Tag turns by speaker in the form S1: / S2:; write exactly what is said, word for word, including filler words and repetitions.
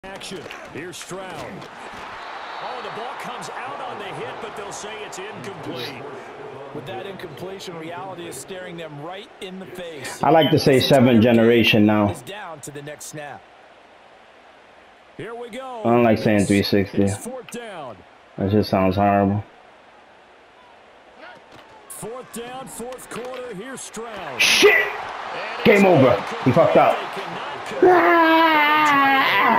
S1: Action. Here's Stroud. Oh, the ball comes out on the hit, but they'll say it's incomplete.
S2: With that incompletion, reality is staring them right in the face.
S3: I like to say seventh generation now.
S2: Is down to the next snap.
S1: Here we go.
S3: I don't like saying three sixty.
S1: Fourth down.
S3: That just sounds horrible.
S1: Fourth down, fourth quarter. Here's Stroud.
S3: Shit! Game over. He fucked up.